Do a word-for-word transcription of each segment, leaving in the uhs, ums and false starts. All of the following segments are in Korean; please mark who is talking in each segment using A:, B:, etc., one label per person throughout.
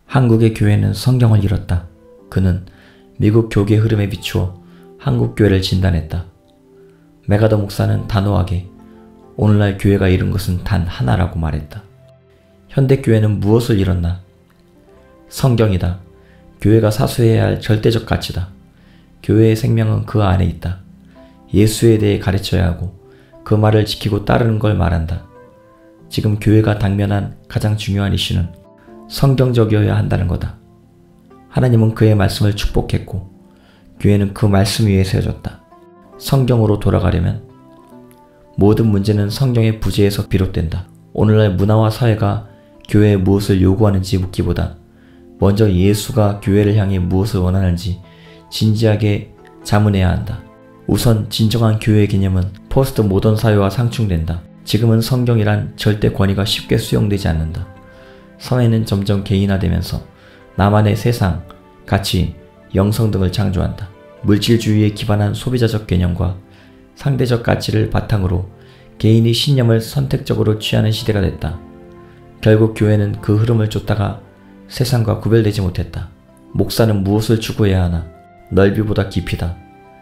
A: 한국의 교회는 성경을 잃었다. 그는 미국 교계 흐름에 비추어 한국 교회를 진단했다. 메가더 목사는 단호하게 오늘날 교회가 잃은 것은 단 하나라고 말했다. 현대 교회는 무엇을 잃었나? 성경이다. 교회가 사수해야 할 절대적 가치다. 교회의 생명은 그 안에 있다. 예수에 대해 가르쳐야 하고 그 말을 지키고 따르는 걸 말한다. 지금 교회가 당면한 가장 중요한 이슈는 성경적이어야 한다는 거다. 하나님은 그의 말씀을 축복했고 교회는 그 말씀 위에 세워졌다. 성경으로 돌아가려면 모든 문제는 성경의 부재에서 비롯된다. 오늘날 문화와 사회가 교회에 무엇을 요구하는지 묻기보다 먼저 예수가 교회를 향해 무엇을 원하는지 진지하게 자문해야 한다. 우선 진정한 교회의 개념은 포스트 모던 사회와 상충된다. 지금은 성경이란 절대 권위가 쉽게 수용되지 않는다. 사회는 점점 개인화되면서 나만의 세상, 가치, 영성 등을 창조한다. 물질주의에 기반한 소비자적 개념과 상대적 가치를 바탕으로 개인이 신념을 선택적으로 취하는 시대가 됐다. 결국 교회는 그 흐름을 쫓다가 세상과 구별되지 못했다. 목사는 무엇을 추구해야 하나? 넓이보다 깊이다.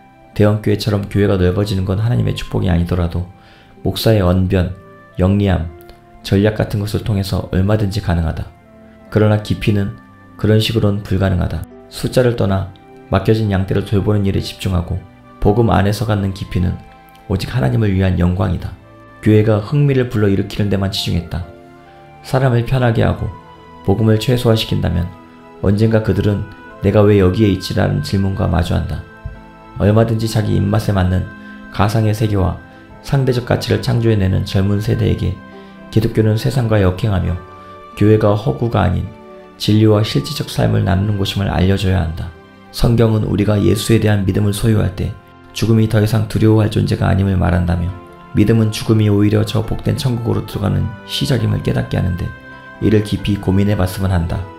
A: 대형교회처럼 교회가 넓어지는 건 하나님의 축복이 아니더라도 목사의 언변, 영리함, 전략 같은 것을 통해서 얼마든지 가능하다. 그러나 깊이는 그런 식으로는 불가능하다. 숫자를 떠나 맡겨진 양떼를 돌보는 일에 집중하고 복음 안에서 갖는 깊이는 오직 하나님을 위한 영광이다. 교회가 흥미를 불러일으키는 데만 치중했다. 사람을 편하게 하고 복음을 최소화시킨다면 언젠가 그들은 내가 왜 여기에 있지라는 질문과 마주한다. 얼마든지 자기 입맛에 맞는 가상의 세계와 상대적 가치를 창조해내는 젊은 세대에게 기독교는 세상과 역행하며 교회가 허구가 아닌 진리와 실질적 삶을 나누는 곳임을 알려줘야 한다. 성경은 우리가 예수에 대한 믿음을 소유할 때 죽음이 더 이상 두려워할 존재가 아님을 말한다며 믿음은 죽음이 오히려 저 복된 천국으로 들어가는 시작임을 깨닫게 하는데 이를 깊이 고민해봤으면 한다.